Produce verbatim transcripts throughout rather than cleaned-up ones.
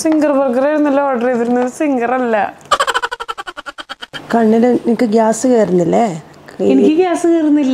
Singer burger ആയിരുന്നല്ലോ order ചെയ്തിരുന്നത്, zinger അല്ല. കണ്ണിൽ നിനക്ക് ഗ്യാസ് കയറുന്നില്ലേ? എനിക്ക് ഗ്യാസ് കയറുന്നില്ല.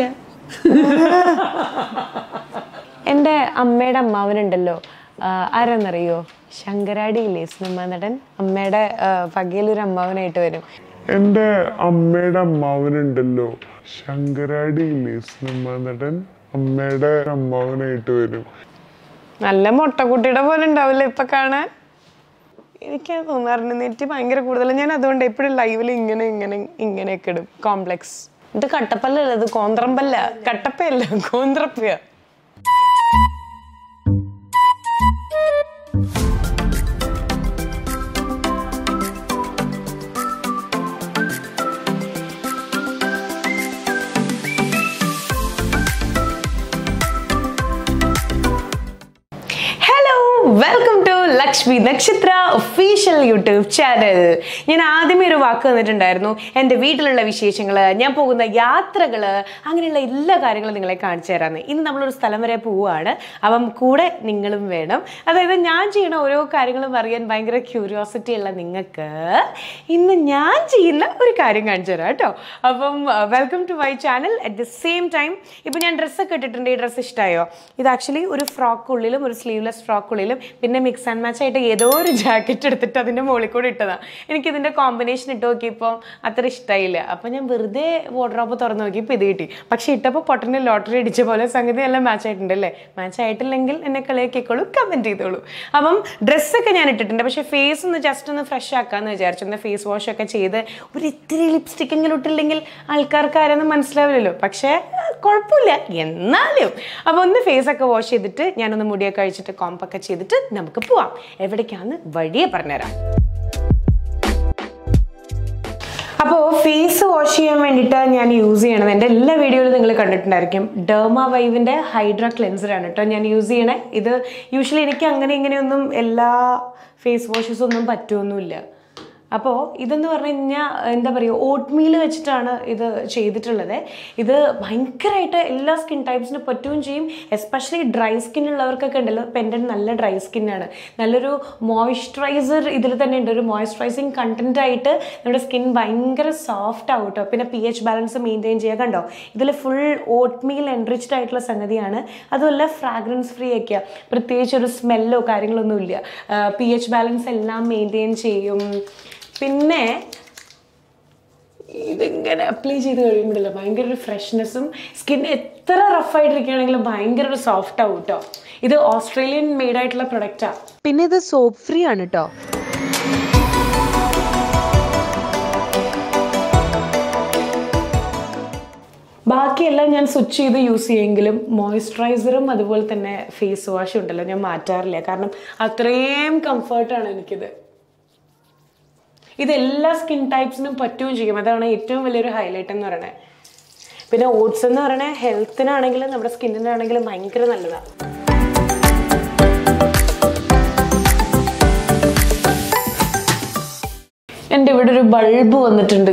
എൻ്റെ അമ്മയുടെ അമ്മാവനുണ്ടല്ലോ, ആരാന്നറിയോ? ശങ്കരാടി ഇല്ലേ, സിനിമ നടൻ. അമ്മയുടെ പകയിലൊരു അമ്മാവനായിട്ട് വരും. എൻ്റെ അമ്മയുടെ അമ്മാവനുണ്ടല്ലോ, ശങ്കരാടി ഇല്ലേ, സിനിമ നടൻ. അമ്മയുടെ അമ്മാവനായിട്ട് വരും. നല്ല മുട്ടക്കുട്ടിയുടെ പോലെ ഉണ്ടാവില്ല ഇപ്പൊ കാണാൻ. എനിക്കത് തോന്നാറുണ്ട്, നെറ്റ് ഭയങ്കര കൂടുതൽ. ഞാൻ അതുകൊണ്ട് എപ്പോഴും ലൈവിൽ ഇങ്ങനെ ഇങ്ങനെ ഇങ്ങനെയൊക്കെ ഇടും. കോംപ്ലക്സ്. ഇത് കട്ടപ്പല്ലല്ല, ഇത് കോന്ത്രമ്പല്ല. കട്ടപ്പയല്ല, കോന്ത്രപ്പയ. Welcome to Lakshmi Nakshatra official YouTube channel. ഞാൻ ആദ്യമേ ഒരു വാക്ക് തന്നിട്ടുണ്ടായിരുന്നു, എൻ്റെ വീട്ടിലുള്ള വിശേഷങ്ങൾ, ഞാൻ പോകുന്ന യാത്രകൾ, അങ്ങനെയുള്ള എല്ലാ കാര്യങ്ങളും നിങ്ങളെ കാണിച്ചു തരാമെന്ന്. ഇന്ന് നമ്മളൊരു സ്ഥലം വരെ പോവുകയാണ്. അപ്പം കൂടെ നിങ്ങളും വേണം. അതായത് ഞാൻ ചെയ്യുന്ന ഓരോ കാര്യങ്ങളും അറിയാൻ ഭയങ്കര ക്യൂരിയോസിറ്റി ഉള്ള നിങ്ങൾക്ക് ഇന്ന് ഞാൻ ചെയ്യുന്ന ഒരു കാര്യം കാണിച്ചു തരാം കേട്ടോ. അപ്പം welcome to my channel. At the same time ഇപ്പം ഞാൻ ഡ്രസ്സൊക്കെ ഇട്ടിട്ടുണ്ട്. ഈ ഡ്രസ്സ് ഇഷ്ടമായോ? ഇത് ആക്ച്വലി ഒരു ഫ്രോക്കുള്ളിലും ഒരു സ്ലീവ്ലെസ് ഫ്രോക്കുള്ളിലും പിന്നെ മിക്സ് ആൻഡ് മാച്ച് ആയിട്ട് ഏതോ ഒരു ജാക്കറ്റ് എടുത്തിട്ട് അതിൻ്റെ മുകളിൽ കൂടെ ഇട്ടതാണ്. എനിക്കിതിൻ്റെ കോമ്പിനേഷൻ ഇട്ട് നോക്കിയപ്പോൾ അത്ര ഇഷ്ടമായില്ല. അപ്പോൾ ഞാൻ വെറുതെ വാർഡ്രോബ് തുറന്ന് നോക്കിയപ്പോൾ ഇത് കിട്ടി. പക്ഷേ ഇട്ടപ്പോൾ പൊട്ടന് ലോട്ടറി അടിച്ച പോലെ സംഗതി എല്ലാം മാച്ച് ആയിട്ടുണ്ട് അല്ലേ? മാച്ച് ആയിട്ടില്ലെങ്കിൽ എന്നെ കളിയാക്കിക്കോളൂ, കമൻറ്റ് ചെയ്തോളൂ. അപ്പം ഡ്രസ്സൊക്കെ ഞാൻ ഇട്ടിട്ടുണ്ട്. പക്ഷേ ഫേസ് ഒന്ന് ജസ്റ്റ് ഒന്ന് ഫ്രഷ് ആക്കാമെന്ന് വിചാരിച്ചു. ഒന്ന് ഫേസ് വാഷ് ഒക്കെ ചെയ്ത് ഒരു ഇത്തിരി ലിപ്സ്റ്റിക്കെങ്കിലും ഇട്ടില്ലെങ്കിൽ ആൾക്കാർക്ക് ആരെയൊന്നും മനസ്സിലാവില്ലല്ലോ. പക്ഷേ കുഴപ്പമില്ല എന്നാലും. അപ്പോൾ ഒന്ന് ഫേസൊക്കെ വാഷ് ചെയ്തിട്ട് ഞാനൊന്ന് മുടിയൊക്കെ കഴിച്ചിട്ട് കോമ്പൊക്കെ ചെയ്തിട്ട് നമുക്ക് പോവാം. എവിടേക്കാന്ന് വഴിയെ പറഞ്ഞുതരാം. അപ്പോൾ ഫേസ് വാഷ് ചെയ്യാൻ വേണ്ടിയിട്ട് ഞാൻ യൂസ് ചെയ്യണത്, എൻ്റെ എല്ലാ വീഡിയോയിലും നിങ്ങൾ കണ്ടിട്ടുണ്ടായിരിക്കും, ഡെർമാവൈവിൻ്റെ ഹൈഡ്ര ക്ലെൻസറാണ് കേട്ടോ ഞാൻ യൂസ് ചെയ്യണേ. ഇത് യൂഷ്വലി എനിക്ക് അങ്ങനെ ഇങ്ങനെയൊന്നും എല്ലാ ഫേസ് വാഷസൊന്നും പറ്റുമൊന്നുമില്ല. അപ്പോൾ ഇതെന്ന് പറഞ്ഞു കഴിഞ്ഞാൽ എന്താ പറയുക, ഓട്ട് മീൽ വെച്ചിട്ടാണ് ഇത് ചെയ്തിട്ടുള്ളത്. ഇത് ഭയങ്കരമായിട്ട് എല്ലാ സ്കിൻ ടൈപ്സിന് പറ്റുകയും ചെയ്യും. എസ്പെഷ്യലി ഡ്രൈ സ്കിന്നുള്ളവർക്കൊക്കെ ഉണ്ടല്ലോ. ഇപ്പം എൻ്റെ നല്ല ഡ്രൈ സ്കിന്നാണ്. നല്ലൊരു മോയ്സ്ചറൈസർ ഇതിൽ തന്നെ ഉണ്ട്, ഒരു മോയ്സ്ചറൈസിങ് കണ്ടന്റ് ആയിട്ട് നമ്മുടെ സ്കിൻ ഭയങ്കര സോഫ്റ്റ് ആവും കേട്ടോ. പിന്നെ പി എച്ച് ബാലൻസ് മെയിൻറ്റെയിൻ ചെയ്യുക. കണ്ടോ, ഇതിൽ ഫുൾ ഓട്ട് മീൽ എൻറിച്ച്ഡ് ആയിട്ടുള്ള സംഗതിയാണ്. അതുമല്ല ഫ്രാഗ്രൻസ് ഫ്രീ ഒക്കെയാണ്, പ്രത്യേകിച്ച് ഒരു സ്മെല്ലോ കാര്യങ്ങളൊന്നും ഇല്ല. പി എച്ച് ബാലൻസ് എല്ലാം മെയിൻറ്റെയിൻ ചെയ്യും. പിന്നെ ഇതിങ്ങനെ അപ്ലൈ ചെയ്ത് കഴിയുമ്പോഴല്ലോ ഭയങ്കര ഒരു ഫ്രഷ്നെസ്സും, സ്കിൻ എത്ര റഫായിട്ടിരിക്കുകയാണെങ്കിലും ഭയങ്കര ഒരു സോഫ്റ്റ് ആവും കേട്ടോ. ഇത് ഓസ്ട്രേലിയൻ മെയ്ഡ് ആയിട്ടുള്ള പ്രൊഡക്റ്റാണ്. പിന്നെ ഇത് സോപ്പ് ഫ്രീ ആണ് കേട്ടോ. ബാക്കിയെല്ലാം ഞാൻ സ്വിച്ച് ചെയ്ത് യൂസ് ചെയ്യുമെങ്കിലും മോയ്സ്ചറൈസറും അതുപോലെ തന്നെ ഫേസ് വാഷും ഉണ്ടല്ലോ ഞാൻ മാറ്റാറില്ല. കാരണം അത്രയും കംഫർട്ടാണ് എനിക്കിത്. ഇത് എല്ലാ സ്കിൻ ടൈപ്സിനും പറ്റുകയും ചെയ്യും. അതാണ് ഏറ്റവും വലിയൊരു ഹൈലൈറ്റ് എന്ന് പറയണേ. പിന്നെ ഓട്സ് എന്ന് പറയണേ ഹെൽത്തിനാണെങ്കിലും നമ്മുടെ സ്കിന്നിനാണെങ്കിലും ഭയങ്കര നല്ലതാണ്. എൻ്റെ ഇവിടെ ഒരു ബൾബ് വന്നിട്ടുണ്ട്.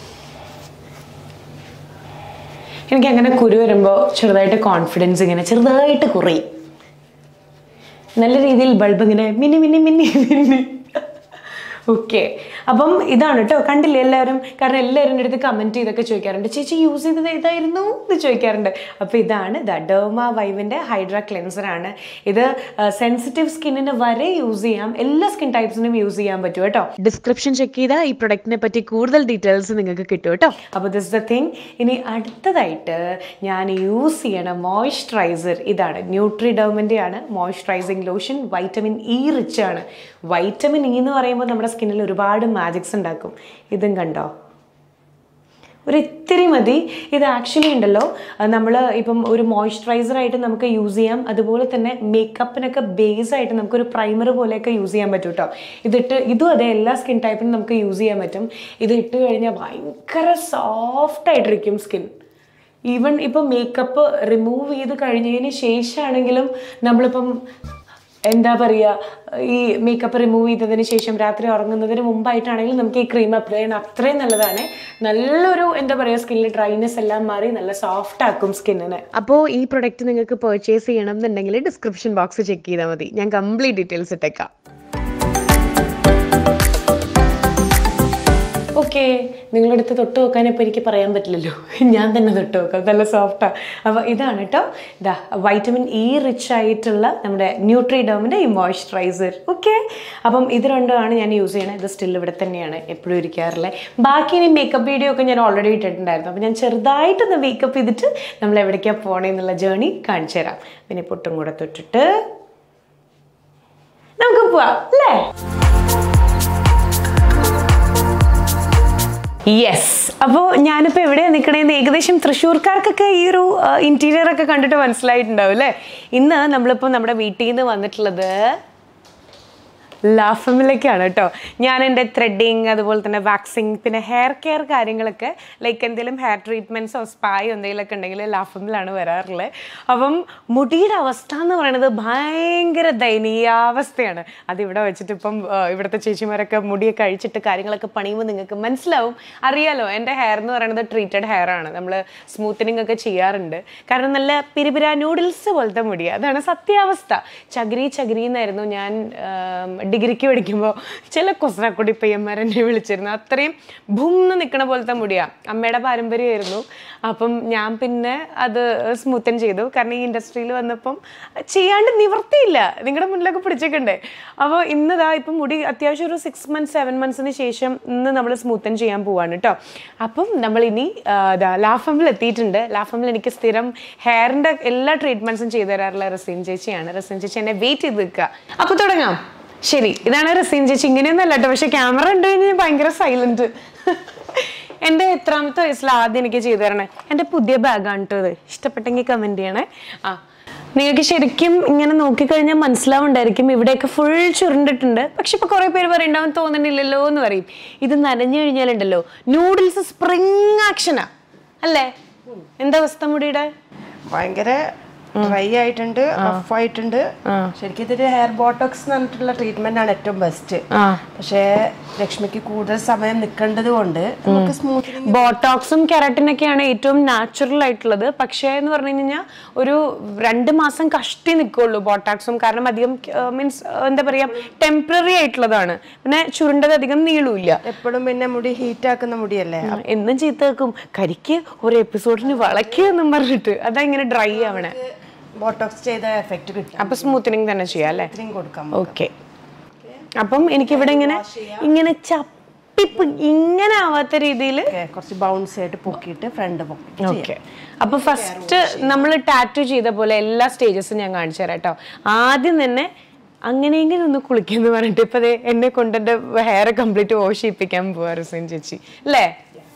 എനിക്ക് അങ്ങനെ കുരു വരുമ്പോൾ ചെറുതായിട്ട് കോൺഫിഡൻസ് ഇങ്ങനെ ചെറുതായിട്ട് കുറയും. നല്ല രീതിയിൽ ബൾബ് ഇങ്ങനെ മിന്നി മിന്നി മിന്നി മിന്നി. ഓക്കെ, അപ്പം ഇതാണ് കേട്ടോ. കണ്ടില്ലേ എല്ലാവരും? കാരണം എല്ലാവരും എൻ്റെ അടുത്ത് കമൻറ്റ് ചെയ്തൊക്കെ ചോദിക്കാറുണ്ട്, ചേച്ചി യൂസ് ചെയ്തത് ഏതായിരുന്നു എന്ന് ചോദിക്കാറുണ്ട്. അപ്പോൾ ഇതാണ് ദ ഡെർമാവൈവിൻ്റെ ഹൈഡ്ര ക്ലെൻസറാണ്. ഇത് സെൻസിറ്റീവ് സ്കിന്നിന് വരെ യൂസ് ചെയ്യാം, എല്ലാ സ്കിൻ ടൈപ്സിനും യൂസ് ചെയ്യാൻ പറ്റും കേട്ടോ. ഡിസ്ക്രിപ്ഷൻ ചെക്ക് ചെയ്താൽ ഈ പ്രൊഡക്റ്റിനെ പറ്റി കൂടുതൽ ഡീറ്റെയിൽസ് നിങ്ങൾക്ക് കിട്ടും കേട്ടോ. അപ്പോൾ ദിസ് ദ തിങ്. ഇനി അടുത്തതായിട്ട് ഞാൻ യൂസ് ചെയ്യണ മോയ്സ്ചറൈസർ ഇതാണ്. ന്യൂട്രിഡെർമിൻ്റെ ആണ് moisturising lotion. Vitamin E rich ആണ്. വൈറ്റമിൻ ഇ എന്ന് പറയുമ്പോൾ നമ്മുടെ സ്കിന്നിൽ ഒരുപാട് മാജിക്സ് ഉണ്ടാക്കും. ഇതും കണ്ടോ, ഒരു ഇത്തിരി മതി. ഇത് ആക്ച്വലി ഉണ്ടല്ലോ നമ്മൾ ഇപ്പം ഒരു മോയ്സ്ചറൈസറായിട്ട് നമുക്ക് യൂസ് ചെയ്യാം. അതുപോലെ തന്നെ മേക്കപ്പിനൊക്കെ ബേസായിട്ട് നമുക്കൊരു പ്രൈമർ പോലെയൊക്കെ യൂസ് ചെയ്യാൻ പറ്റും കേട്ടോ. ഇതിട്ട് ഇതും അതെ എല്ലാ സ്കിൻ ടൈപ്പിനും നമുക്ക് യൂസ് ചെയ്യാൻ പറ്റും. ഇത് ഇട്ട് കഴിഞ്ഞാൽ ഭയങ്കര സോഫ്റ്റായിട്ടിരിക്കും സ്കിൻ. ഈവൻ ഇപ്പം മേക്കപ്പ് റിമൂവ് ചെയ്ത് കഴിഞ്ഞതിന് ശേഷമാണെങ്കിലും നമ്മളിപ്പം എന്താ പറയുക, ഈ മേക്കപ്പ് റിമൂവ് ചെയ്തതിന് ശേഷം രാത്രി ഉറങ്ങുന്നതിന് മുമ്പായിട്ടാണെങ്കിലും നമുക്ക് ഈ ക്രീം അപ്ലൈ ചെയ്യണം. അത്രയും നല്ലതാണ്. നല്ലൊരു എന്താ പറയുക, സ്കിന്നിൽ ഡ്രൈനെസ് എല്ലാം മാറി നല്ല സോഫ്റ്റ് ആക്കും സ്കിന്നിനെ. അപ്പോൾ ഈ പ്രൊഡക്റ്റ് നിങ്ങൾക്ക് പർച്ചേസ് ചെയ്യണം എന്നുണ്ടെങ്കിൽ ഡിസ്ക്രിപ്ഷൻ ബോക്സ് ചെക്ക് ചെയ്താൽ മതി. ഞാൻ കംപ്ലീറ്റ് ഡീറ്റെയിൽസ് ഇട്ടേക്കാം. ഓക്കെ, നിങ്ങളുടെ അടുത്ത് തൊട്ട് നോക്കാൻ ഇപ്പോൾ എനിക്ക് പറയാൻ പറ്റില്ലല്ലോ, ഞാൻ തന്നെ തൊട്ട് നോക്കാം, നല്ല സോഫ്റ്റാണ്. അപ്പോൾ ഇതാണ് കേട്ടോ, ഇതാ വൈറ്റമിൻ ഇ റിച്ച് ആയിട്ടുള്ള നമ്മുടെ ന്യൂട്രിഡേമിൻ്റെ ഈ മോയ്സ്ചറൈസർ. ഓക്കെ, അപ്പം ഇത് രണ്ടുമാണ് ഞാൻ യൂസ് ചെയ്യണത്. ഇത് സ്റ്റിൽ ഇവിടെ തന്നെയാണ് എപ്പോഴും ഇരിക്കാറുള്ളത്. ബാക്കി ഇനി മേക്കപ്പ് വീഡിയോ ഒക്കെ ഞാൻ ഓൾറെഡി ഇട്ടിട്ടുണ്ടായിരുന്നു. അപ്പോൾ ഞാൻ ചെറുതായിട്ടൊന്ന് മേക്കപ്പ് ചെയ്തിട്ട് നമ്മൾ എവിടേക്കാണ് പോകണമെന്നുള്ള ജേർണി കാണിച്ചു തരാം. പിന്നെ പൊട്ടും കൂടെ തൊട്ടിട്ട് നമുക്ക് പോവാം അല്ലേ? യെസ്. അപ്പോൾ ഞാനിപ്പോൾ എവിടെയാണ് നിൽക്കണേന്ന് ഏകദേശം തൃശ്ശൂർക്കാർക്കൊക്കെ ഈ ഒരു ഇൻറ്റീരിയർ ഒക്കെ കണ്ടിട്ട് മനസ്സിലായിട്ടുണ്ടാവും അല്ലേ? ഇന്ന് നമ്മളിപ്പോൾ നമ്മുടെ വീട്ടിൽ നിന്ന് വന്നിട്ടുള്ളത് ലാഫമിലേക്കാണ് കേട്ടോ. ഞാൻ എൻ്റെ ത്രെഡിങ്, അതുപോലെ തന്നെ വാക്സിങ്, പിന്നെ ഹെയർ കെയർ കാര്യങ്ങളൊക്കെ ലൈക്ക് എന്തെങ്കിലും ഹെയർ ട്രീറ്റ്മെൻറ്റ്സോ സ്പായോ എന്തെങ്കിലുമൊക്കെ ഉണ്ടെങ്കിൽ ലാഫമിലാണ് വരാറുള്ളത്. അപ്പം മുടിയുടെ അവസ്ഥ എന്ന് പറയുന്നത് ഭയങ്കര ദയനീയാവസ്ഥയാണ്. അതിവിടെ വെച്ചിട്ട് ഇപ്പം ഇവിടുത്തെ ചേച്ചിമാരൊക്കെ മുടിയൊക്കെ അഴിച്ചിട്ട് കാര്യങ്ങളൊക്കെ പണിയുമ്പോൾ നിങ്ങൾക്ക് മനസ്സിലാവും. അറിയാലോ, എൻ്റെ ഹെയർ എന്ന് പറയുന്നത് ട്രീറ്റഡ് ഹെയർ ആണ്. നമ്മൾ സ്മൂത്തനിങ് ഒക്കെ ചെയ്യാറുണ്ട്. കാരണം നല്ല പിരിപിര നൂഡിൽസ് പോലത്തെ മുടി, അതാണ് സത്യാവസ്ഥ. ചകിരി ചകിരി എന്നായിരുന്നു ഞാൻ ഡിഗ്രിക്ക് പഠിക്കുമ്പോൾ ചില കൊസ്രാക്കുടി പയ്യന്മാർ എന്നെ വിളിച്ചിരുന്നു. അത്രയും ഭൂന്ന് നിൽക്കണ പോലത്തെ മുടിയാണ്. അമ്മയുടെ പാരമ്പര്യമായിരുന്നു. അപ്പം ഞാൻ പിന്നെ അത് സ്മൂത്തൻ ചെയ്തു. കാരണം ഈ ഇൻഡസ്ട്രിയിൽ വന്നപ്പം ചെയ്യാണ്ട് നിവർത്തിയില്ല. നിങ്ങളുടെ മുന്നിലൊക്കെ പിടിച്ചേക്കണ്ടേ. അപ്പോൾ ഇന്നതാ ഇപ്പം മുടി അത്യാവശ്യം ഒരു സിക്സ് മന്ത്സ് സെവൻ മന്ത്സിന് ശേഷം ഇന്ന് നമ്മൾ സ്മൂത്തൻ ചെയ്യാൻ പോവാണ് കേട്ടോ. അപ്പം നമ്മളിനി ലാഫമിൽ എത്തിയിട്ടുണ്ട്. ലാഫമിൽ എനിക്ക് സ്ഥിരം ഹെയറിൻ്റെ എല്ലാ ട്രീറ്റ്മെൻറ്റ്സും ചെയ്തു തരാറുള്ള റസീൻ ചേച്ചിയാണ്. റസീൻ ചേച്ചി എന്നെ വെയിറ്റ് ചെയ്ത് നിൽക്കുക. അപ്പോൾ തുടങ്ങാം. ശരി, ഇതാണ് റസീൻ ചേച്ചി. ഇങ്ങനെയൊന്നല്ല കേട്ടോ, പക്ഷെ ക്യാമറ ഉണ്ട് കഴിഞ്ഞാൽ ഭയങ്കര സൈലന്റ്. എൻ്റെ എത്രാമത്തെ വയസ്സിൽ ആദ്യം എനിക്ക് ചെയ്തു തരണേ. എൻ്റെ പുതിയ ബാഗാണ് കേട്ടോ ഇത്. ഇഷ്ടപ്പെട്ടെങ്കിൽ കമൻറ്റ് ചെയ്യണേ. ആ, നിങ്ങൾക്ക് ശരിക്കും ഇങ്ങനെ നോക്കിക്കഴിഞ്ഞാൽ മനസ്സിലാവുണ്ടായിരിക്കും ഇവിടെയൊക്കെ ഫുൾ ചുരുണ്ടിട്ടുണ്ട്. പക്ഷെ ഇപ്പോൾ കുറേ പേര് പറയുണ്ടാവും തോന്നുന്നില്ലല്ലോ എന്ന് പറയും. ഇത് നനഞ്ഞു കഴിഞ്ഞാലുണ്ടല്ലോ നൂഡിൽസ് സ്പ്രിങ് ആക്ഷനാ അല്ലേ? എന്താ അവസ്ഥ മുടിയുടെ? ഭയങ്കര ഡ്രൈ ആയിട്ടുണ്ട്, റഫ് ആയിട്ടുണ്ട്. ശരിക്കും ഇതൊരു ഹെയർ ബോട്ടോക്സ് എന്ന് പറഞ്ഞിട്ടുള്ള ട്രീറ്റ്മെന്റ് ആണ് ഏറ്റവും ബെസ്റ്റ്. പക്ഷേ ലക്ഷ്മിക്ക് കൂടുതൽ സമയം നിൽക്കേണ്ടത് കൊണ്ട് നമുക്ക് സ്മൂത്ത് ബോട്ടോക്സും കെരാട്ടിനൊക്കെയാണ് ഏറ്റവും നാച്ചുറൽ ആയിട്ടുള്ളത്. പക്ഷേ എന്ന് പറഞ്ഞു കഴിഞ്ഞാൽ ഒരു രണ്ട് മാസം കഷ്ടി നിൽക്കുള്ളൂ ബോട്ടോക്സും. കാരണം അധികം മീൻസ് എന്താ പറയുക, ടെമ്പററി ആയിട്ടുള്ളതാണ്. പിന്നെ ചുരുണ്ടത് അധികം നീളൂല്ല. എപ്പോഴും പിന്നെ മുടി ഹീറ്റ് ആക്കുന്ന മുടിയല്ലേ, എന്നും ചീത്ത വെക്കും. കരിക്ക് ഒരു എപ്പിസോഡിന് വളയ്ക്കുക എന്നും പറഞ്ഞിട്ട് അതാ ഇങ്ങനെ ഡ്രൈ ആവണേ. ബോട്ടോക്സ് ചെയ്ത എഫക്റ്റ് കിട്ടും. അപ്പൊ സ്മൂത്തനിങ് തന്നെ ചെയ്യാം അല്ലേ? കൊടുക്കാം. ഓക്കെ. അപ്പം എനിക്കിവിടെ ഇങ്ങനെ ഇങ്ങനെ ചപ്പിപ്പ് ഇങ്ങനെ ആവാത്ത രീതിയിൽ കുറച്ച് ബൗൺസ് ആയിട്ട് പൊക്കിയിട്ട് ഫ്രണ്ട് പൊക്കി. ഓക്കെ. അപ്പൊ ഫസ്റ്റ് നമ്മൾ ടാറ്റു ചെയ്ത പോലെ എല്ലാ സ്റ്റേജസും ഞാൻ കാണിച്ചു തരാം കേട്ടോ. ആദ്യം തന്നെ അങ്ങനെയെങ്കിലും ഒന്ന് കുളിക്കുന്നു പറഞ്ഞിട്ട് ഇപ്പൊ എന്നെ കൊണ്ട് എൻ്റെ ഹെയർ കംപ്ലീറ്റ് വാഷ് ചെയ്യിപ്പിക്കാൻ പോവാ റസീൻ ചേച്ചി അല്ലേ?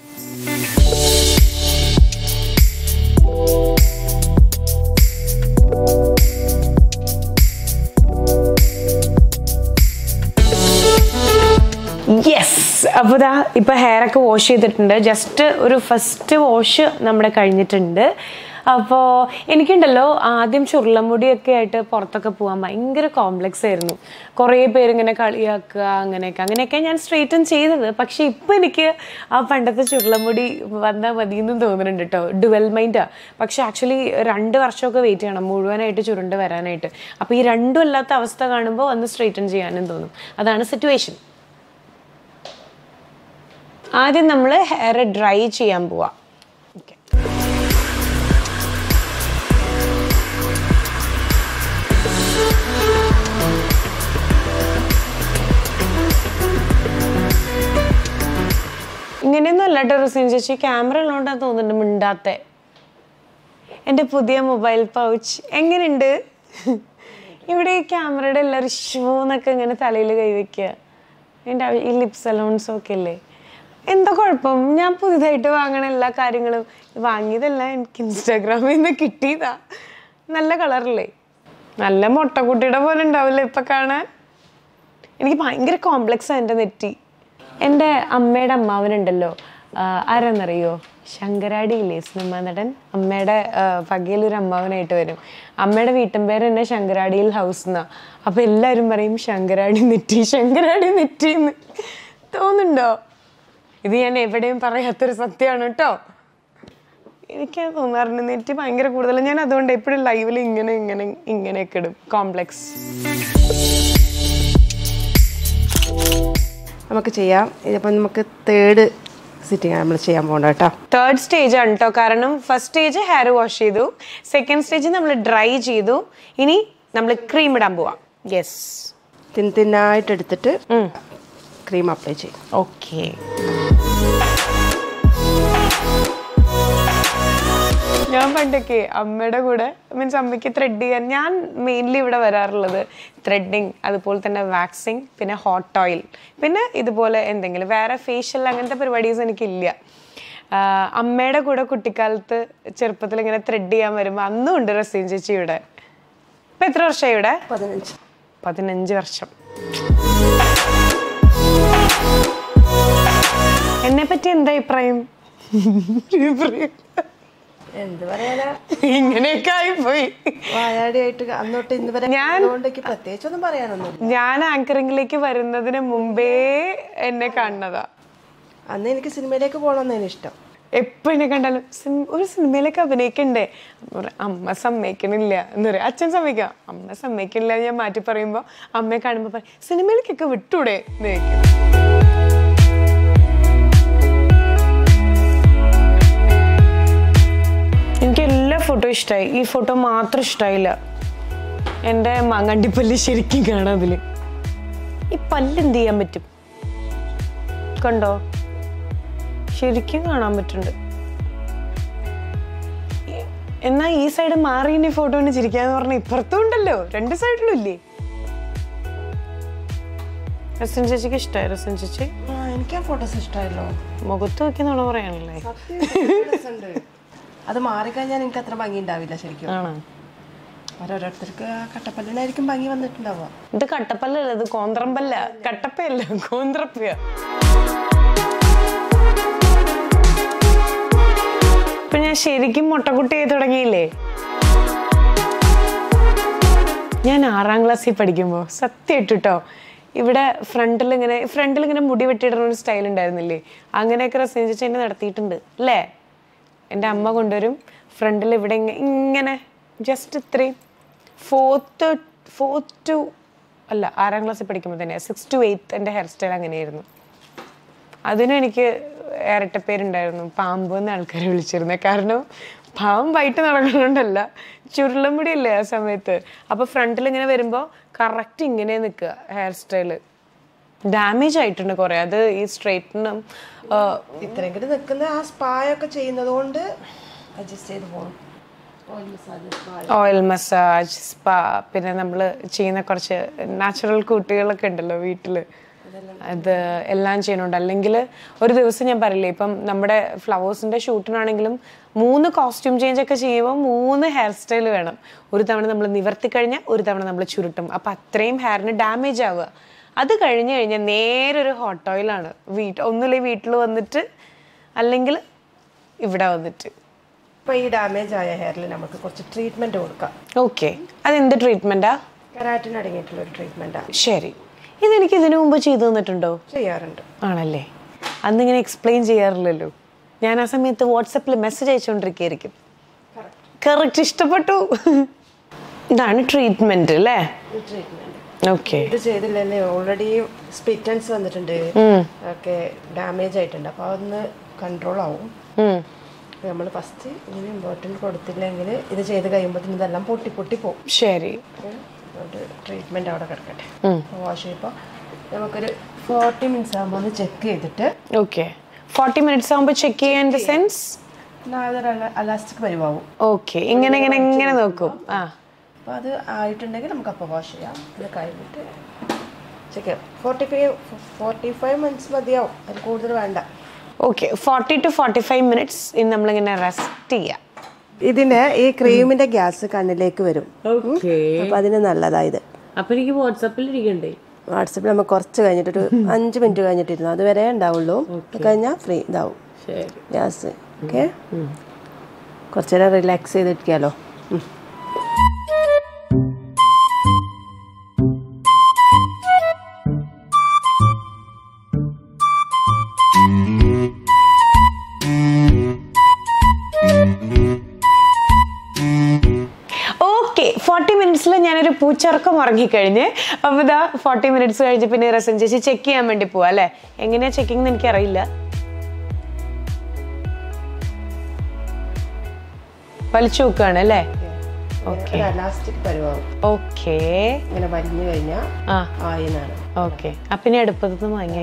യെസ്. അപ്പോൾ ഇതാ ഇപ്പം ഹെയറൊക്കെ വാഷ് ചെയ്തിട്ടുണ്ട്. ജസ്റ്റ് ഒരു ഫസ്റ്റ് വാഷ് നമ്മുടെ കഴിഞ്ഞിട്ടുണ്ട്. അപ്പോൾ എനിക്കുണ്ടല്ലോ ആദ്യം ചുരുളമുടിയൊക്കെ ആയിട്ട് പുറത്തൊക്കെ പോകാൻ ഭയങ്കര കോംപ്ലക്സ് ആയിരുന്നു. കുറേ പേരിങ്ങനെ കളിയാക്കുക അങ്ങനെയൊക്കെ അങ്ങനെയൊക്കെ ഞാൻ സ്ട്രെയിറ്റൻ ചെയ്തത്. പക്ഷേ ഇപ്പം എനിക്ക് ആ പണ്ടത്തെ ചുരുളമുടി വന്നാൽ മതിയെന്ന് തോന്നുന്നുണ്ട് കേട്ടോ. ഡുവൽ മൈൻഡാണ്. പക്ഷേ ആക്ച്വലി രണ്ട് വർഷമൊക്കെ വെയിറ്റ് ചെയ്യണം മുഴുവനായിട്ട് ചുരുണ്ട് വരാനായിട്ട്. അപ്പോൾ ഈ രണ്ടും അല്ലാത്ത അവസ്ഥ കാണുമ്പോൾ ഒന്ന് സ്ട്രെയിറ്റൻ ചെയ്യാനും തോന്നും. അതാണ് സിറ്റുവേഷൻ. ആദ്യം നമ്മൾ ഹെയർ ഡ്രൈ ചെയ്യാൻ പോവാം. ഓക്കെ. ഇങ്ങനെയൊന്നും അല്ല കേട്ടോ റസീൻ ചേച്ചി. ക്യാമറ ഉള്ളതുകൊണ്ടാണ് തോന്നുന്നുണ്ട് മിണ്ടാത്തെ. എൻ്റെ പുതിയ മൊബൈൽ പൗച്ച് എങ്ങനെയുണ്ട്? ഇവിടെ ഈ ക്യാമറയുടെ എല്ലാവരും ഷൂന്നൊക്കെ ഇങ്ങനെ തലയിൽ കൈവയ്ക്കുക. എൻ്റെ ഈ ലിപ്സ് അലോൺസും ഒക്കെ അല്ലേ? എന്താ കുഴപ്പം? ഞാൻ പുതുതായിട്ട് വാങ്ങണ എല്ലാ കാര്യങ്ങളും വാങ്ങിയതല്ല, എനിക്ക് ഇൻസ്റ്റാഗ്രാമിൽ നിന്ന് കിട്ടിയതാ. നല്ല കളറല്ലേ? നല്ല മുട്ടക്കുട്ടിയുടെ പോലെ ഉണ്ടാവില്ലേ ഇപ്പം കാണാൻ? എനിക്ക് ഭയങ്കര കോംപ്ലക്സാണ് എൻ്റെ നെറ്റി. എൻ്റെ അമ്മയുടെ അമ്മാവനുണ്ടല്ലോ, ആരാന്നറിയോ? ശങ്കരാടിയില്ലേ സിനിമ നടൻ? അമ്മയുടെ പകയിലൊരു അമ്മാവനായിട്ട് വരും. അമ്മയുടെ വീട്ടും പേര് തന്നെ ശങ്കരാടിയിൽ ഹൗസ് എന്നാണ്. അപ്പം എല്ലാവരും പറയും ശങ്കരാടി നെറ്റി ശങ്കരാടി നെറ്റിന്ന്. തോന്നുന്നുണ്ടോ? ഇത് ഞാൻ എവിടെയും പറയാത്തൊരു സത്യമാണ് കേട്ടോ. എനിക്ക് തോന്നാറുണ്ട് നെറ്റി ഭയങ്കര കൂടുതൽ. ഞാൻ അതുകൊണ്ട് എപ്പോഴും ലൈവിൽ ഇങ്ങനെ ഇങ്ങനെ ഇങ്ങനെയൊക്കെ ഇടും. കോംപ്ലക്സ്. നമുക്ക് ചെയ്യാം. ഇതിപ്പോൾ നമുക്ക് തേർഡ് സിറ്റിംഗ് ആണ് നമ്മൾ ചെയ്യാൻ പോകണ്ട കേട്ടോ. തേർഡ് സ്റ്റേജ് ആണ് കേട്ടോ. കാരണം ഫസ്റ്റ് സ്റ്റേജ് ഹെയർ വാഷ് ചെയ്തു, സെക്കൻഡ് സ്റ്റേജ് നമ്മൾ ഡ്രൈ ചെയ്തു, ഇനി നമ്മൾ ക്രീം ഇടാൻ പോവാം. യെസ്, തിൻ തിന്നായിട്ട് എടുത്തിട്ട് ക്രീം അപ്ലൈ ചെയ്യും. ഓക്കെ. ഞാൻ പണ്ടൊക്കെ അമ്മയുടെ കൂടെ മീൻസ് അമ്മയ്ക്ക് ത്രെഡ് ചെയ്യാൻ ഞാൻ മെയിൻലി ഇവിടെ വരാറുള്ളത് ത്രെഡിങ്, അതുപോലെ തന്നെ വാക്സിങ്, പിന്നെ ഹോട്ട് ഓയിൽ, പിന്നെ ഇതുപോലെ എന്തെങ്കിലും വേറെ ഫേഷ്യൽ അങ്ങനത്തെ പരിപാടീസ് എനിക്കില്ല. അമ്മയുടെ കൂടെ കുട്ടിക്കാലത്ത് ചെറുപ്പത്തിൽ ഇങ്ങനെ ത്രെഡ് ചെയ്യാൻ വരുമ്പോൾ അന്നും ഉണ്ട് റസീൻ ചേച്ചി ഇവിടെ. ഇപ്പം എത്ര വർഷമായി ഇവിടെ? പതിനഞ്ച് പതിനഞ്ച് വർഷം. എന്നെ പറ്റി എന്താ അഭിപ്രായം? എന്ത് പറയാനാ, ഇങ്ങനെയൊക്കെ ആയിപ്പോയി. വായാടിയായിട്ട് അന്നോട്ട് ഇന്ന് വരെ ഞാൻ പ്രത്യേകിച്ചൊന്നും പറയാനൊന്നും. ഞാൻ ആങ്കറിംഗിലേക്ക് വരുന്നതിന് മുമ്പേ എന്നെ കാണുന്നതാ. അന്ന് എനിക്ക് സിനിമയിലേക്ക് പോകണമെന്നാണ് ഇഷ്ടം. എപ്പോൾ എന്നെ കണ്ടാലും ഒരു സിനിമയിലേക്ക് അഭിനയിക്കണ്ടേ, അമ്മ സമ്മതിക്കണില്ല എന്ന് പറയും. അച്ഛൻ സമ്മതിക്കാം, അമ്മ സമ്മതിക്കണില്ല ഞാൻ മാറ്റി പറയുമ്പോൾ അമ്മയെ കാണുമ്പോൾ പറയും സിനിമയിലേക്കൊക്കെ വിട്ടൂടെ എന്ന് ചോദിക്കും. എനിക്ക് എല്ലാ ഫോട്ടോ ഇഷ്ടമായി, ഈ ഫോട്ടോ മാത്രം ഇഷ്ടമായില്ല. എൻ്റെ മാങ്ങാണ്ടിപ്പല്ല് ശരിക്കും കാണാം അതിൽ. ഈ പല്ല് എന്ത് ചെയ്യാൻ പറ്റും? കണ്ടോ, ശരിക്കും കാണാൻ പറ്റുന്നുണ്ട്. എന്നാ ഈ സൈഡ് മാറി ഇനി ഫോട്ടോന് ചിരിക്കാന്ന് പറഞ്ഞാൽ ഇപ്പുറത്തും ഉണ്ടല്ലോ, രണ്ട് സൈഡിലും ഇല്ലേ. റസൻ ചേച്ചിക്ക് ഇഷ്ടമായി? റസൻ ചേച്ചി എനിക്ക് ആ ഫോട്ടോസ് ഇഷ്ടമായല്ലോ. മുഖത്ത് നോക്കിയെന്നാണോ പറയാനല്ലേ? അത് മാറിക്കഴിഞ്ഞാൽ എനിക്ക് അത്ര ഭംഗി ഉണ്ടാവില്ല ശരിക്കും. ആണോ? ഓരോരുത്തർക്ക് കട്ടപ്പല്ലിനായിരിക്കും ഭംഗി വന്നിട്ടുണ്ടാവുക. ഇത് കട്ടപ്പല്ലല്ല, ഇത് കോന്ത്രമ്പല്ല. കട്ടപ്പയല്ല, കോന്ത്രപ്പയ. ഇപ്പൊ ഞാൻ ശരിക്കും മുട്ടക്കുട്ടി ആയി തുടങ്ങിയില്ലേ. ഞാൻ ആറാം ക്ലാസ്സിൽ പഠിക്കുമ്പോൾ സത്യമായിട്ട് കേട്ടോ, ഇവിടെ ഫ്രണ്ടിൽ ഇങ്ങനെ ഫ്രണ്ടിൽ ഇങ്ങനെ മുടി വെട്ടിയിടുന്ന ഒരു സ്റ്റൈൽ ഉണ്ടായിരുന്നില്ലേ, അങ്ങനെയൊക്കെ റസീൻ ചേച്ചി എന്നെ നടത്തിയിട്ടുണ്ട് അല്ലേ. എൻ്റെ അമ്മ കൊണ്ടുവരും, ഫ്രണ്ടിൽ ഇവിടെ ഇങ്ങനെ ജസ്റ്റ് ഇത്രയും ഫോർത്ത് ഫോർത്ത് ടു അല്ല ആറാം ക്ലാസ്സിൽ പഠിക്കുമ്പോൾ തന്നെ സിക്സ് ടു എയ്ത്ത് എൻ്റെ ഹെയർ സ്റ്റൈൽ അങ്ങനെയായിരുന്നു. അതിനും എനിക്ക് ഇരട്ടപ്പേരുണ്ടായിരുന്നു, പാമ്പ് എന്ന് ആൾക്കാരെ വിളിച്ചിരുന്നത്. കാരണം പാമ്പായിട്ട് നടക്കണോണ്ടല്ല, ചുരുളമുടിയല്ലേ ആ സമയത്ത്. അപ്പോൾ ഫ്രണ്ടിൽ ഇങ്ങനെ വരുമ്പോൾ കറക്റ്റ് ഇങ്ങനെ നിൽക്കുക ഹെയർ സ്റ്റൈല്. ഡാമേജ് ആയിട്ടുണ്ട് കുറേ. അത് ഈ സ്ട്രെയിറ്റനും ഇത്രയെങ്കിലും നിൽക്കുന്ന ആ സ്പായൊക്കെ ചെയ്യുന്നത് കൊണ്ട് അഡ്ജസ്റ്റ് ചെയ്ത് പോകും. ഓയിൽ മസാജ്, സ്പാ, പിന്നെ നമ്മൾ ചെയ്യുന്ന കുറച്ച് നാച്ചുറൽ കൂട്ടുകളൊക്കെ ഉണ്ടല്ലോ വീട്ടിൽ, അത് എല്ലാം ചെയ്യുന്നുണ്ട്. അല്ലെങ്കിൽ ഒരു ദിവസം ഞാൻ പറയില്ലേ, ഇപ്പം നമ്മുടെ ഫ്ലവേഴ്സിൻ്റെ ഷൂട്ടിനാണെങ്കിലും മൂന്ന് കോസ്റ്റ്യൂം ചേഞ്ച് ഒക്കെ ചെയ്യുമ്പോൾ മൂന്ന് ഹെയർ സ്റ്റൈൽ വേണം. ഒരു തവണ നമ്മൾ നിവർത്തി കഴിഞ്ഞാൽ ഒരു തവണ നമ്മൾ ചുരുട്ടും. അപ്പം അത്രയും ഹെയറിന് ഡാമേജ് ആവുക. അത് കഴിഞ്ഞ് കഴിഞ്ഞാൽ നേരെ ഒരു ഹോട്ട് ഓയിലാണ്. വീട്ട് ഒന്നുമില്ലേ വീട്ടിൽ വന്നിട്ട്, അല്ലെങ്കിൽ ഇവിടെ വന്നിട്ട്. ഇപ്പോൾ ഈ ഡാമേജ് ആയ ഹെയറിൽ നമുക്ക് കുറച്ച് ട്രീറ്റ്മെൻറ്റ് കൊടുക്കാം. ഓക്കെ, അതെന്ത് ട്രീറ്റ്മെൻറ്റാ? കെരാറ്റിൻ അടങ്ങിയിട്ടുള്ള ഒരു ട്രീറ്റ്മെൻറ്റാണ്. ശരി. ഇതെനിക്ക് ഇതിനു മുമ്പ് ചെയ്തു തന്നിട്ടുണ്ടോ? ചെയ്യാറുണ്ട്. ആണല്ലേ? അന്നിങ്ങനെ എക്സ്പ്ലെയിൻ ചെയ്യാറില്ലല്ലോ. ഞാൻ ആ സമയത്ത് വാട്സപ്പിൽ മെസ്സേജ് അയച്ചുകൊണ്ടിരിക്കുകയായിരിക്കും. കറക്റ്റ്, ഇഷ്ടപ്പെട്ടു. ഇതാണ് ട്രീറ്റ്മെന്റ് അല്ലേ? ഓക്കെ. ഇത് ചെയ്തില്ലല്ലേ, ഓൾറെഡി സ്പ്ലിറ്റൻസ് വന്നിട്ടുണ്ട്, ഒക്കെ ഡാമേജ് ആയിട്ടുണ്ട്. അപ്പോൾ അതൊന്ന് കൺട്രോൾ ആവും. നമ്മൾ ഫസ്റ്റ് ഇതിന് ഇമ്പോർട്ടൻറ്റ് കൊടുത്തില്ലെങ്കിൽ ഇത് ചെയ്ത് കഴിയുമ്പോൾ ഇതെല്ലാം പൊട്ടി പൊട്ടി പോകും. ശരി. ട്രീറ്റ്മെൻറ്റ് അവിടെ കിടക്കട്ടെ. വാഷ് ചെയ്യുമ്പോൾ നമുക്കൊരു ഫോർട്ടി മിനിറ്റ്സ് ആകുമ്പോൾ ഒന്ന് ചെക്ക് ചെയ്തിട്ട്. ഓക്കെ, ഫോർട്ടി മിനിറ്റ്സ് ആകുമ്പോൾ ചെക്ക് ചെയ്യാൻ ദ സെൻസ് അതൊരു അലാസ്റ്റിക് പരിവാവും. ഓക്കെ, ഇങ്ങനെ ഇങ്ങനെ ഇങ്ങനെ നോക്കും. ആ, അപ്പോൾ അത് ആയിട്ടുണ്ടെങ്കിൽ നമുക്ക് അപ്പോൾ വാഷ് ചെയ്യാം. അത് കഴിഞ്ഞിട്ട് ചെക്ക് ചെയ്യാം. Forty five forty five minutes മതിയാവും, അത് കൂടുതൽ വേണ്ട. Okay, forty two forty five minutes ഇനി നമ്മളിങ്ങനെ റെസ്റ്റ് ചെയ്യാം. ഇതിന് ഈ ക്രീമിന്റെ ഗ്യാസ് കണ്ണിലേക്ക് വരും. അപ്പൊ അതിന് നല്ലതായത്. അപ്പൊ എനിക്ക് വാട്സാപ്പിൽ ഇരിക്കണ്ടേ? വാട്സാപ്പിൽ നമുക്ക് കുറച്ച് കഴിഞ്ഞിട്ടൊരു അഞ്ച് മിനിറ്റ് കഴിഞ്ഞിട്ടിരുന്നു, അത് വരെ ഉണ്ടാവുള്ളൂ. കഴിഞ്ഞാൽ ഫ്രീ ഇതാവും ഗ്യാസ്. ഓക്കെ, കുറച്ചു നേരം റിലാക്സ് ചെയ്തിരിക്കാലോ. ഫോർട്ടി മിനിറ്റ്സിൽ ഞാനൊരു പൂച്ചർക്കം ഉറങ്ങിക്കഴിഞ്ഞ് അപ്പോൾ ഇതാ ഫോർട്ടി മിനിറ്റ്സ് കഴിഞ്ഞ് പിന്നെ റസൻ ചേച്ചി ചെക്ക് ചെയ്യാൻ വേണ്ടി പോവാ അല്ലേ? എങ്ങനെയാ ചെക്കിംഗ് എന്ന് എനിക്കറിയില്ല. വലിച്ചു നോക്കുകയാണ് അല്ലേ? ഓക്കെ ഓക്കെ ഇങ്ങനെ വലിഞ്ഞു കഴിഞ്ഞാൽ ആയിനാണ്. ഓക്കെ അപ്പൊ ഇനി അടുപ്പത്ത് വാങ്ങി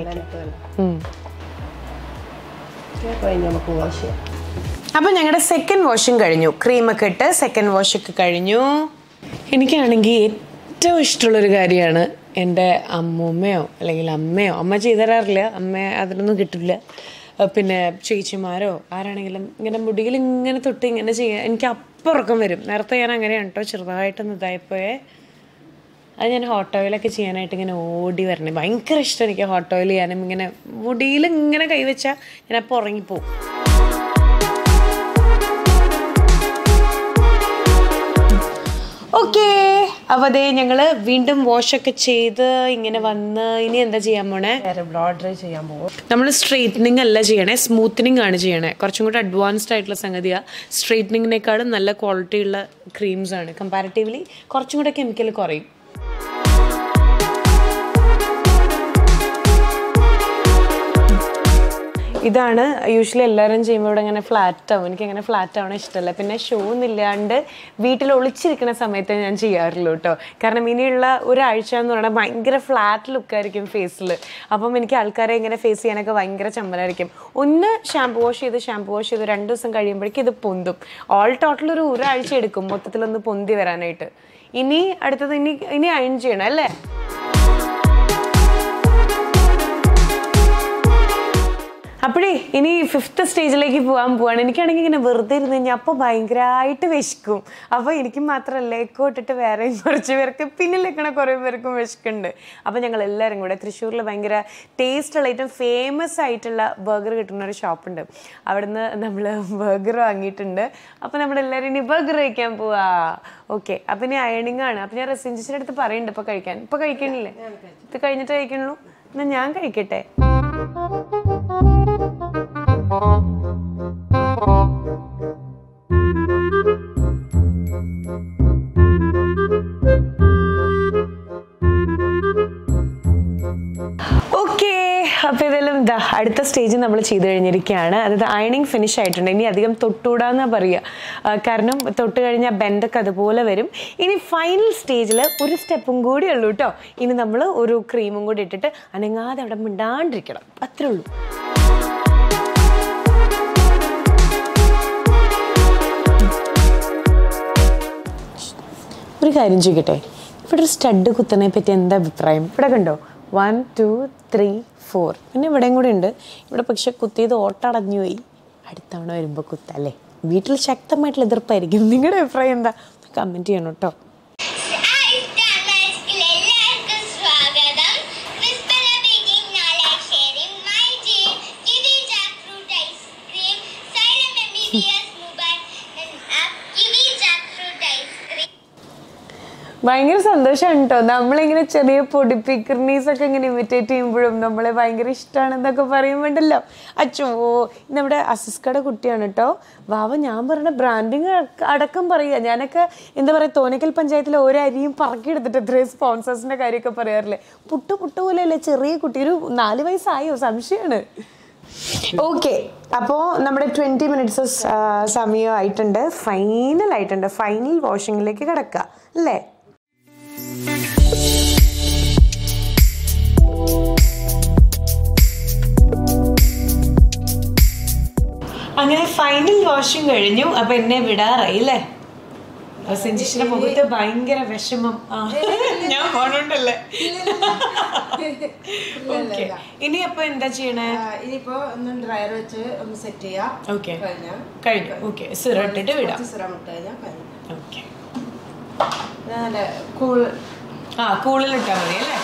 നമുക്ക് വാഷ് ചെയ്യാം. അപ്പൊ ഞങ്ങളുടെ സെക്കൻഡ് വാഷിങ് കഴിഞ്ഞു. ക്രീമൊക്കെ ഇട്ട് സെക്കൻഡ് വാഷൊക്കെ കഴിഞ്ഞു. എനിക്കാണെങ്കിൽ ഏറ്റവും ഇഷ്ടമുള്ളൊരു കാര്യമാണ് എൻ്റെ അമ്മൂമ്മയോ അല്ലെങ്കിൽ അമ്മയോ, അമ്മ ചെയ്തു തരാറില്ല, അമ്മ അതിനൊന്നും കിട്ടില്ല, പിന്നെ ചേച്ചിമാരോ ആരാണെങ്കിലും ഇങ്ങനെ മുടിയിൽ ഇങ്ങനെ തൊട്ട് ഇങ്ങനെ ചെയ്യാൻ എനിക്ക് അപ്പം ഉറക്കം വരും. നേരത്തെ ഞാൻ അങ്ങനെയാണ് കേട്ടോ, ചെറുതായിട്ടൊന്ന് ഇതായിപ്പോയേ. അത് ഞാൻ ഹോട്ട് ഓയിലൊക്കെ ചെയ്യാനായിട്ട് ഇങ്ങനെ ഓടി വരണേ. ഭയങ്കര ഇഷ്ടം എനിക്ക് ഹോട്ട് ഓയിൽ ചെയ്യാനും. ഇങ്ങനെ മുടിയിൽ ഇങ്ങനെ കൈവച്ചാൽ ഞാൻ അപ്പോൾ ഉറങ്ങിപ്പോവും. ഓക്കെ അപ്പോൾ അതേ ഞങ്ങൾ വീണ്ടും വാഷൊക്കെ ചെയ്ത് ഇങ്ങനെ വന്ന് ഇനി എന്താ ചെയ്യാൻ പോണേ? ബ്ലോ ഡ്രൈ ചെയ്യാൻ പോകും. നമ്മൾ സ്ട്രെയിറ്റനിങ് അല്ല ചെയ്യണേ, സ്മൂത്തനിങ് ആണ് ചെയ്യണേ. കുറച്ചും കൂടി അഡ്വാൻസ്ഡ് ആയിട്ടുള്ള സംഗതിയാണ്. സ്ട്രെയിറ്റനിങ്ങിനേക്കാളും നല്ല ക്വാളിറ്റി ഉള്ള ക്രീംസ് ആണ്. കമ്പാരിറ്റീവ്ലി കുറച്ചും കൂടെ കെമിക്കൽ കുറയും. ഇതാണ് യൂഷ്വലി എല്ലാവരും ചെയ്യുമ്പോൾ ഇവിടെ ഇങ്ങനെ ഫ്ലാറ്റ് ആവും. എനിക്കങ്ങനെ ഫ്ലാറ്റ് ആവണ ഇഷ്ടമല്ല. പിന്നെ ഷോ ഒന്നില്ലാണ്ട് വീട്ടിൽ ഒളിച്ചിരിക്കുന്ന സമയത്ത് ഞാൻ ചെയ്യാറുള്ളൂ കേട്ടോ. കാരണം ഇനിയുള്ള ഒരാഴ്ച എന്ന് പറയുന്നത് ഭയങ്കര ഫ്ലാറ്റ് ലുക്കായിരിക്കും ഫേസിൽ. അപ്പം എനിക്ക് ആൾക്കാരെ ഇങ്ങനെ ഫേസ് ചെയ്യാനൊക്കെ ഭയങ്കര ചമ്മലായിരിക്കും. ഒന്ന് ഷാമ്പു വാഷ് ചെയ്ത് ഷാമ്പു വാഷ് ചെയ്ത് രണ്ട് ദിവസം കഴിയുമ്പോഴേക്കും ഇത് പൊന്തും. ഓൾ ടോട്ടൽ ഒരു ഒരാഴ്ച എടുക്കും മൊത്തത്തിലൊന്ന് പൊന്തി വരാനായിട്ട്. ഇനി അടുത്തത് ഇനി ഇനി അയൺ ചെയ്യണം അല്ലേ? അപ്പോഴേ ഇനി ഫിഫ്ത്ത് സ്റ്റേജിലേക്ക് പോകാൻ പോവാണ്. എനിക്കാണെങ്കിൽ ഇങ്ങനെ വെറുതെ ഇരുന്ന് കഴിഞ്ഞാൽ അപ്പോൾ ഭയങ്കരമായിട്ട് വിശക്കും. അപ്പോൾ എനിക്ക് മാത്രമല്ല എക്കോ ഇട്ടിട്ട് വേറെയും കുറച്ച് പേർക്ക് പിന്നിലേക്കണ കുറേ പേർക്കും വിശക്കുന്നുണ്ട്. അപ്പോൾ ഞങ്ങൾ എല്ലാവരും കൂടെ തൃശ്ശൂരിൽ ഭയങ്കര ടേസ്റ്റുള്ള ഏറ്റവും ഫേമസ് ആയിട്ടുള്ള ബർഗർ കിട്ടുന്ന ഒരു ഷോപ്പുണ്ട്. അവിടുന്ന് നമ്മൾ ബർഗർ വാങ്ങിയിട്ടുണ്ട്. അപ്പോൾ നമ്മളെല്ലാവരും ഇനി ബർഗർ കഴിക്കാൻ പോവാ. ഓക്കെ അപ്പോൾ ഇനി അയണിങ് ആണ്. അപ്പോൾ ഞാൻ റെസിൻജിൻ്റെ അടുത്ത് പറയുന്നുണ്ട് ഇപ്പോൾ കഴിക്കാൻ. ഇപ്പോൾ കഴിക്കണില്ലേ? ഇത് കഴിഞ്ഞിട്ട് കഴിക്കണുള്ളൂ. എന്നാൽ ഞാൻ കഴിക്കട്ടെ. ഓക്കെ അപ്പോൾ ഇതെല്ലാം ഇതാ അടുത്ത സ്റ്റേജ് നമ്മൾ ചെയ്ത് കഴിഞ്ഞിരിക്കുകയാണ്. അതായത് അയണിങ് ഫിനിഷ് ആയിട്ടുണ്ട്. ഇനി അധികം തൊട്ടുകൂടാന്നാണ് പറയുക. കാരണം തൊട്ട് കഴിഞ്ഞാൽ ബെൻഡൊക്കെ അതുപോലെ വരും. ഇനി ഫൈനൽ സ്റ്റേജിൽ ഒരു സ്റ്റെപ്പും കൂടി ഉള്ളൂ കേട്ടോ. ഇനി നമ്മൾ ഒരു ക്രീമും കൂടി ഇട്ടിട്ട് അനങ്ങാതെ അവിടെ മിണ്ടാണ്ടിരിക്കണം. അത്രേ ഉള്ളൂ. ഒരു കാര്യം ചോദിക്കട്ടെ, ഇവിടെ ഒരു സ്റ്റഡ് കുത്തനെ പറ്റി എന്താ അഭിപ്രായം? ഇവിടെ കണ്ടോ, വൺ ടു ത്രീ ഫോർ, പിന്നെ ഇവിടെയും കൂടി ഉണ്ട്. ഇവിടെ പക്ഷെ കുത്തിയത് ഓട്ടടഞ്ഞു പോയി. അടുത്തവണ വരുമ്പോൾ കുത്തല്ലേ. വീട്ടിൽ ശക്തമായിട്ടുള്ള എതിർപ്പായിരിക്കും. നിങ്ങളുടെ അഭിപ്രായം എന്താ? കമൻറ്റ് ചെയ്യണം കേട്ടോ. ഭയങ്കര സന്തോഷമാണ് കേട്ടോ. നമ്മളിങ്ങനെ ചെറിയ പൊടിപ്പിക്കർണീസൊക്കെ ഇങ്ങനെ ഇമിറ്റേറ്റ് ചെയ്യുമ്പോഴും നമ്മളെ ഭയങ്കര ഇഷ്ടമാണെന്നൊക്കെ പറയുമ്പോണ്ടല്ലോ. അച്ചോ നമ്മുടെ അസിസ്കയുടെ കുട്ടിയാണ് കേട്ടോ വാവ. ഞാൻ പറഞ്ഞ ബ്രാൻഡിങ് അടക്കം പറയുക. ഞാനൊക്കെ എന്താ പറയുക, തോന്നക്കൽ പഞ്ചായത്തിലെ ഓരോ അരിയും പറക്കിയെടുത്തിട്ട് എത്രയും സ്പോൺസേഴ്സിൻ്റെ കാര്യമൊക്കെ പറയാറില്ലേ. പുട്ട് പുട്ട് പോലെയല്ലേ ചെറിയ കുട്ടി, ഒരു നാല് വയസ്സായോ സംശയമാണ്. ഓക്കെ അപ്പോൾ നമ്മുടെ ട്വൻറ്റി മിനിറ്റ്സ് സമയമായിട്ടുണ്ട്. ഫൈനൽ ആയിട്ടുണ്ട്. ഫൈനൽ വാഷിങ്ങിലേക്ക് കിടക്കുക അല്ലേ? അങ്ങനെ ഫൈനൽ വാഷിങ് കഴിഞ്ഞു. അപ്പൊ എന്നെ വിടാറായി അല്ലേ? സെഞ്ചിഷിന്റെ മുഖത്ത് ഭയങ്കര വിഷമം. ഞാൻ പോണോണ്ടല്ലേ. ഓക്കെ ഇനി അപ്പൊ എന്താ ചെയ്യണേ? ഇനിയിപ്പോ ഒന്ന് ഡ്രയർ വെച്ച് ഒന്ന് സെറ്റ് ചെയ്യാം. ഓക്കെ കഴിഞ്ഞു. ഓക്കെ സിറം ഇട്ടിട്ട് വിടാം. സിറം ഇട്ട് കഴിഞ്ഞാൽ കഴിഞ്ഞു. ഓക്കെ നല്ല കൂൾ. ആ കൂളിൽ ഇട്ടാൽ മതി അല്ലേ?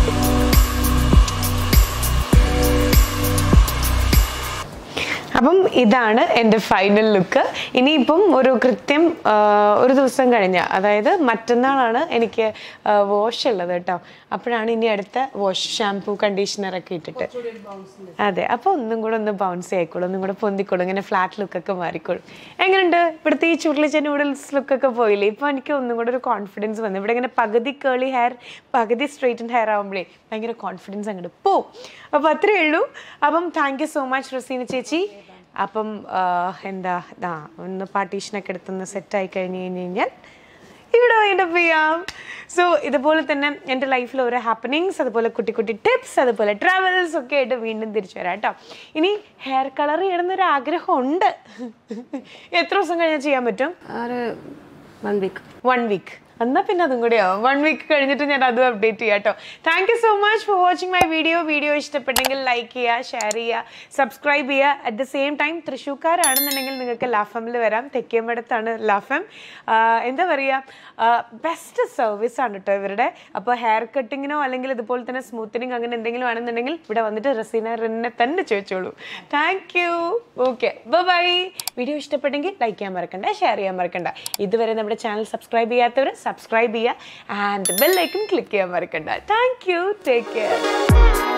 അപ്പം ഇതാണ് എൻ്റെ ഫൈനൽ ലുക്ക്. ഇനിയിപ്പം ഒരു കൃത്യം ഒരു ദിവസം കഴിഞ്ഞ, അതായത് മറ്റന്നാളാണ് എനിക്ക് വാഷ് ഉള്ളത് കേട്ടോ. അപ്പോഴാണ് ഇനി അടുത്ത വാഷ്, ഷാംപൂ, കണ്ടീഷണറൊക്കെ ഇട്ടിട്ട്. അതെ, അപ്പോൾ ഒന്നും കൂടെ ഒന്ന് ബൗൺസ് ആയിക്കോളും, ഒന്നും കൂടെ പൊന്തിക്കോളും, ഇങ്ങനെ ഫ്ലാറ്റ് ലുക്കൊക്കെ മാറിക്കോളും. എങ്ങനെയുണ്ട് ഇവിടുത്തെ ഈ ചുരുളിച്ച നൂഡിൽസ് ലുക്കൊക്കെ പോയില്ലേ? ഇപ്പോൾ എനിക്ക് ഒന്നും കൂടെ ഒരു കോൺഫിഡൻസ് വന്നു. ഇവിടെ ഇങ്ങനെ പകുതി കേളി ഹെയർ, പകുതി സ്ട്രെയിറ്റൻ ഹെയർ ആകുമ്പോഴേ ഭയങ്കര കോൺഫിഡൻസ് അങ്ങോട്ട് പോവും. അപ്പോൾ അത്രയേ ഉള്ളൂ. അപ്പം thank you so much Raseena ചേച്ചി. അപ്പം എന്താ ഇതാ ഒന്ന് പാർട്ടീഷനൊക്കെ എടുത്തൊന്ന് സെറ്റായി കഴിഞ്ഞ് കഴിഞ്ഞ് കഴിഞ്ഞാൽ ഇവിടെ വൈൻഡപ്പ് ചെയ്യാം. സോ ഇതുപോലെ തന്നെ എൻ്റെ ലൈഫിൽ ഓരോ ഹാപ്പനിങ്സ്, അതുപോലെ കുട്ടി കുട്ടി ടിപ്സ്, അതുപോലെ ട്രാവൽസ് ഒക്കെ ആയിട്ട് വീണ്ടും തിരിച്ചു വരാം കേട്ടോ. ഇനി ഹെയർ കളർ ചെയ്യണമെന്നൊരു ആഗ്രഹമുണ്ട്. എത്ര ദിവസം കഴിഞ്ഞാൽ ചെയ്യാൻ പറ്റും? ഒരു വൺ വീക്ക് വൺ വീക്ക് എന്നാൽ പിന്നെ അതും കൂടി ആവും. വൺ വീക്ക് കഴിഞ്ഞിട്ട് ഞാൻ അതും അപ്ഡേറ്റ് ചെയ്യാം കേട്ടോ. Thank you so much for watching my video. Video ഇഷ്ടപ്പെട്ടെങ്കിൽ ലൈക്ക് ചെയ്യുക, ഷെയർ ചെയ്യുക, സബ്സ്ക്രൈബ് ചെയ്യുക. അറ്റ് ദ സെയിം ടൈം തൃശ്ശൂർക്കാരാണെന്നുണ്ടെങ്കിൽ നിങ്ങൾക്ക് ലാഫമിൽ വരാം. തെക്കേമ്പടത്താണ് ലാഫം. എന്താ പറയുക, ബെസ്റ്റ് സർവീസ് ആണ് കേട്ടോ ഇവരുടെ. അപ്പോൾ ഹെയർ കട്ടിങ്ങിനോ അല്ലെങ്കിൽ ഇതുപോലെ തന്നെ സ്മൂത്തനിങ് അങ്ങനെ എന്തെങ്കിലും ആണെന്നുണ്ടെങ്കിൽ ഇവിടെ വന്നിട്ട് റസീന റിന്നെ തന്നെ ചോദിച്ചോളൂ. Thank you. Okay, bye. Video ഇഷ്ടപ്പെട്ടെങ്കിൽ ലൈക്ക് ചെയ്യാൻ മറക്കണ്ട, ഷെയർ ചെയ്യാൻ മറക്കണ്ട. ഇതുവരെ നമ്മുടെ ചാനൽ സബ്സ്ക്രൈബ് ചെയ്യാത്തവർ സബ്സ്ക്രൈബ് ചെയ്യുക ആൻഡ് ബെൽ ഐക്കൺ ക്ലിക്ക് ചെയ്യാൻ മറക്കണ്ട. Thank you. Take care.